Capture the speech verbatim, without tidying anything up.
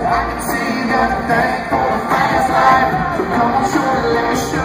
I can see you got a thing for a fast life. So come on, shorty, let me show